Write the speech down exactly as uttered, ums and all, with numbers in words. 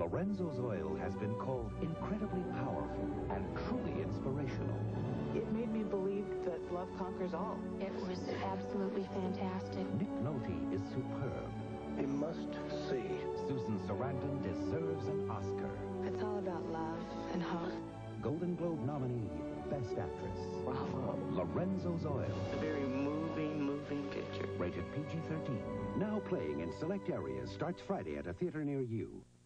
Lorenzo's oil has been called incredibly powerful and truly inspirational. It made me believe that love conquers all. It was absolutely fantastic. Nick Nolte is superb. You must see. Susan Sarandon deserves an Oscar. It's all about love and hope. Golden Globe nominee, Best Actress. Bravo. Lorenzo's Oil. A very moving, moving picture. Rated P G thirteen. Now playing in select areas. Starts Friday at a theater near you.